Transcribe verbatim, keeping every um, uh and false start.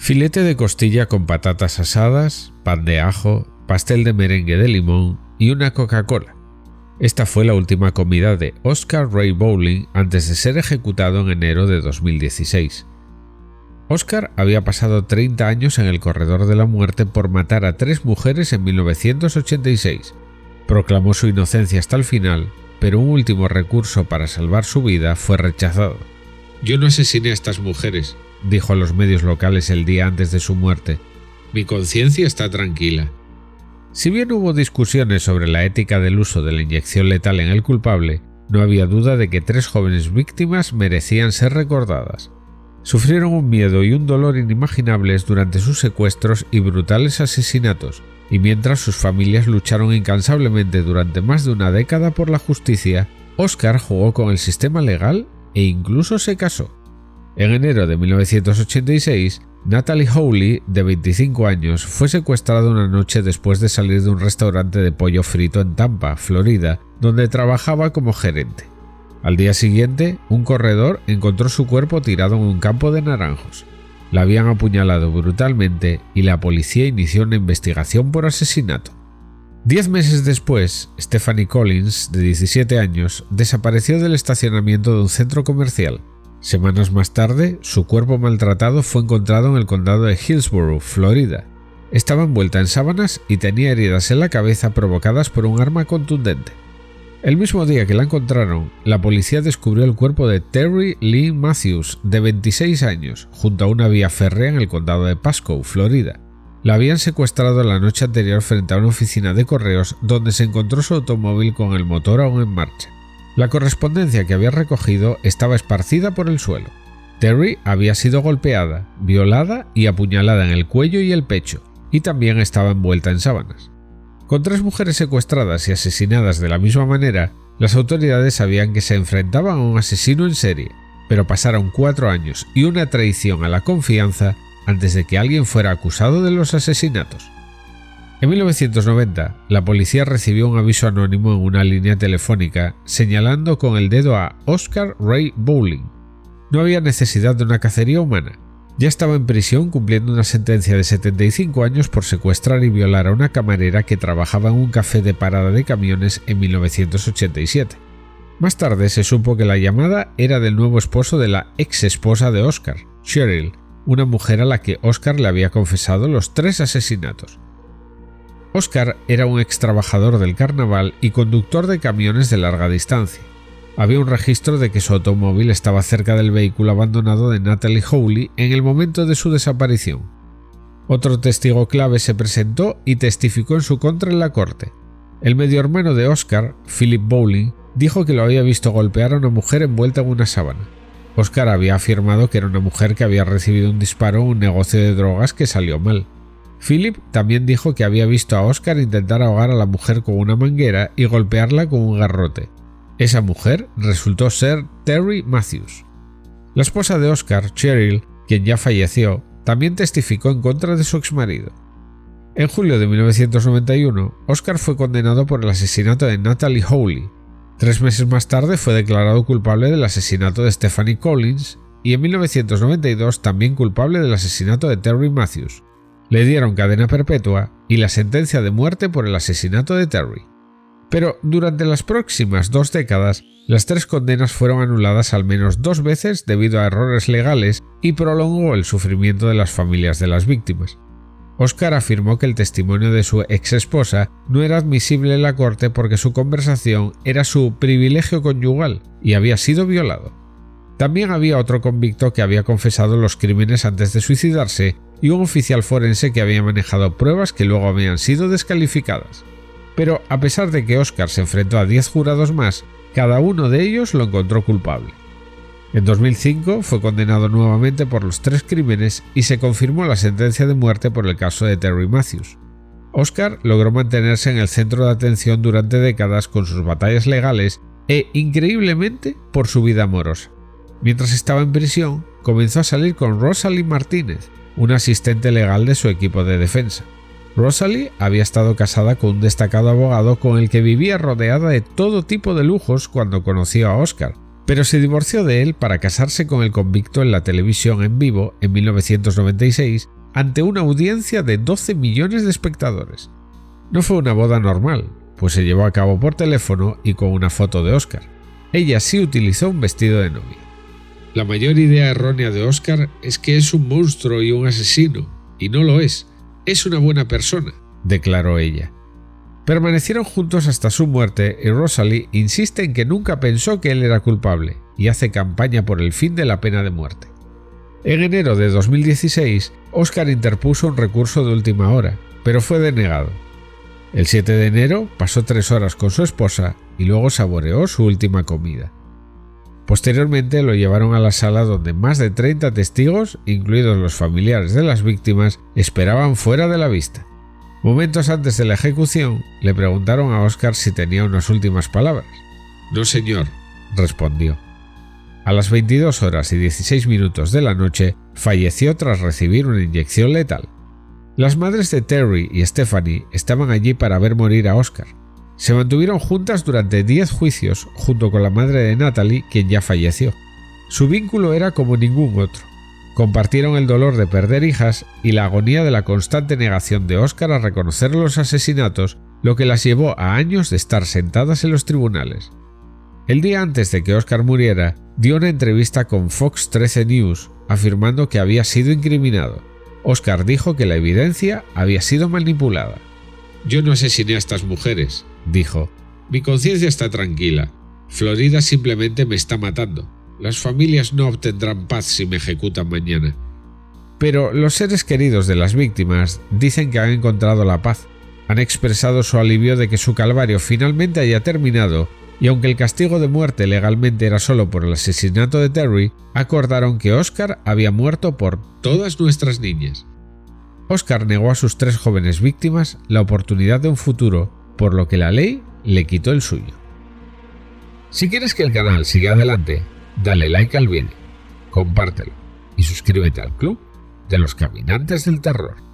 Filete de costilla con patatas asadas, pan de ajo, pastel de merengue de limón y una Coca-Cola. Esta fue la última comida de Oscar Ray Bowling antes de ser ejecutado en enero de dos mil dieciséis. Oscar había pasado treinta años en el corredor de la muerte por matar a tres mujeres en mil novecientos ochenta y seis. Proclamó su inocencia hasta el final, pero un último recurso para salvar su vida fue rechazado. «Yo no asesiné a estas mujeres», dijo a los medios locales el día antes de su muerte. «Mi conciencia está tranquila». Si bien hubo discusiones sobre la ética del uso de la inyección letal en el culpable, no había duda de que tres jóvenes víctimas merecían ser recordadas. Sufrieron un miedo y un dolor inimaginables durante sus secuestros y brutales asesinatos, y mientras sus familias lucharon incansablemente durante más de una década por la justicia, Oscar jugó con el sistema legal e incluso se casó. En enero de mil novecientos ochenta y seis, Natalie Hawley, de veinticinco años, fue secuestrada una noche después de salir de un restaurante de pollo frito en Tampa, Florida, donde trabajaba como gerente. Al día siguiente, un corredor encontró su cuerpo tirado en un campo de naranjos. La habían apuñalado brutalmente y la policía inició una investigación por asesinato. Diez meses después, Stephanie Collins, de diecisiete años, desapareció del estacionamiento de un centro comercial. Semanas más tarde, su cuerpo maltratado fue encontrado en el condado de Hillsborough, Florida. Estaba envuelta en sábanas y tenía heridas en la cabeza provocadas por un arma contundente. El mismo día que la encontraron, la policía descubrió el cuerpo de Terry Lee Matthews, de veintiséis años, junto a una vía férrea en el condado de Pasco, Florida. La habían secuestrado la noche anterior frente a una oficina de correos donde se encontró su automóvil con el motor aún en marcha. La correspondencia que había recogido estaba esparcida por el suelo. Terry había sido golpeada, violada y apuñalada en el cuello y el pecho, y también estaba envuelta en sábanas. Con tres mujeres secuestradas y asesinadas de la misma manera, las autoridades sabían que se enfrentaban a un asesino en serie, pero pasaron cuatro años y una traición a la confianza antes de que alguien fuera acusado de los asesinatos. En mil novecientos noventa, la policía recibió un aviso anónimo en una línea telefónica señalando con el dedo a Oscar Ray Bowling. No había necesidad de una cacería humana. Ya estaba en prisión cumpliendo una sentencia de setenta y cinco años por secuestrar y violar a una camarera que trabajaba en un café de parada de camiones en mil novecientos ochenta y siete. Más tarde se supo que la llamada era del nuevo esposo de la ex esposa de Oscar, Cheryl, una mujer a la que Oscar le había confesado los tres asesinatos. Oscar era un ex trabajador del carnaval y conductor de camiones de larga distancia. Había un registro de que su automóvil estaba cerca del vehículo abandonado de Natalie Hawley en el momento de su desaparición. Otro testigo clave se presentó y testificó en su contra en la corte. El medio hermano de Oscar, Philip Bowling, dijo que lo había visto golpear a una mujer envuelta en una sábana. Oscar había afirmado que era una mujer que había recibido un disparo en un negocio de drogas que salió mal. Philip también dijo que había visto a Oscar intentar ahogar a la mujer con una manguera y golpearla con un garrote. Esa mujer resultó ser Terry Matthews. La esposa de Oscar, Cheryl, quien ya falleció, también testificó en contra de su exmarido. En julio de mil novecientos noventa y uno, Oscar fue condenado por el asesinato de Natalie Hawley. Tres meses más tarde fue declarado culpable del asesinato de Stephanie Collins y en mil novecientos noventa y dos también culpable del asesinato de Terry Matthews. Le dieron cadena perpetua y la sentencia de muerte por el asesinato de Terry. Pero durante las próximas dos décadas, las tres condenas fueron anuladas al menos dos veces debido a errores legales y prolongó el sufrimiento de las familias de las víctimas. Oscar afirmó que el testimonio de su ex esposa no era admisible en la corte porque su conversación era su privilegio conyugal y había sido violado. También había otro convicto que había confesado los crímenes antes de suicidarse y un oficial forense que había manejado pruebas que luego habían sido descalificadas. Pero a pesar de que Oscar se enfrentó a diez jurados más, cada uno de ellos lo encontró culpable. En dos mil cinco fue condenado nuevamente por los tres crímenes y se confirmó la sentencia de muerte por el caso de Terry Matthews. Oscar logró mantenerse en el centro de atención durante décadas con sus batallas legales e, increíblemente, por su vida amorosa. Mientras estaba en prisión, comenzó a salir con Rosalie Martínez, una asistente legal de su equipo de defensa. Rosalie había estado casada con un destacado abogado con el que vivía rodeada de todo tipo de lujos cuando conoció a Oscar, pero se divorció de él para casarse con el convicto en la televisión en vivo en mil novecientos noventa y seis ante una audiencia de doce millones de espectadores. No fue una boda normal, pues se llevó a cabo por teléfono y con una foto de Oscar. Ella sí utilizó un vestido de novia. La mayor idea errónea de Oscar es que es un monstruo y un asesino, y no lo es. Es una buena persona, declaró ella. Permanecieron juntos hasta su muerte y Rosalie insiste en que nunca pensó que él era culpable y hace campaña por el fin de la pena de muerte. En enero de dos mil dieciséis, Oscar interpuso un recurso de última hora, pero fue denegado. El siete de enero pasó tres horas con su esposa y luego saboreó su última comida. Posteriormente lo llevaron a la sala donde más de treinta testigos, incluidos los familiares de las víctimas, esperaban fuera de la vista. Momentos antes de la ejecución, le preguntaron a Oscar si tenía unas últimas palabras. «No, señor», respondió. A las veintidós horas y dieciséis minutos de la noche, falleció tras recibir una inyección letal. Las madres de Terry y Stephanie estaban allí para ver morir a Oscar. Se mantuvieron juntas durante diez juicios junto con la madre de Natalie, quien ya falleció. Su vínculo era como ningún otro. Compartieron el dolor de perder hijas y la agonía de la constante negación de Oscar a reconocer los asesinatos, lo que las llevó a años de estar sentadas en los tribunales. El día antes de que Oscar muriera, dio una entrevista con Fox trece News afirmando que había sido incriminado. Oscar dijo que la evidencia había sido manipulada. «Yo no asesiné a estas mujeres», dijo. «Mi conciencia está tranquila. Florida simplemente me está matando. Las familias no obtendrán paz si me ejecutan mañana». Pero los seres queridos de las víctimas dicen que han encontrado la paz. Han expresado su alivio de que su calvario finalmente haya terminado y aunque el castigo de muerte legalmente era solo por el asesinato de Terry, acordaron que Oscar había muerto por todas nuestras niñas. Oscar negó a sus tres jóvenes víctimas la oportunidad de un futuro, por lo que la ley le quitó el suyo. Si quieres que el canal siga adelante, dale like al vídeo, compártelo y suscríbete al club de los caminantes del terror.